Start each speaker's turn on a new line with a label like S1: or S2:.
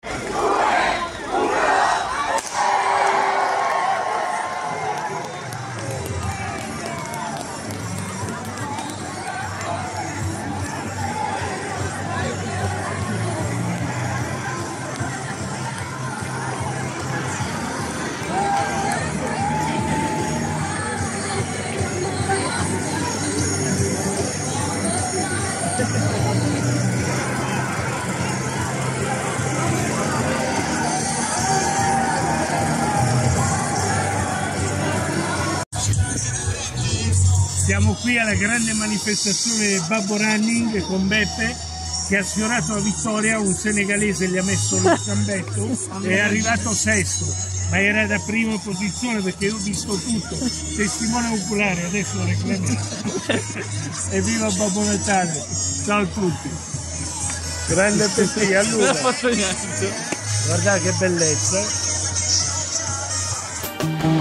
S1: Siamo qui alla grande manifestazione Babbo Running con Beppe che ha sfiorato la vittoria, un senegalese gli ha messo lo scambetto e è arrivato sesto, ma era da prima posizione perché io ho visto tutto, testimone oculare, adesso lo reclamerà. Evviva Babbo Natale, ciao a tutti. Grande Peppe, allora. Guardate che bellezza.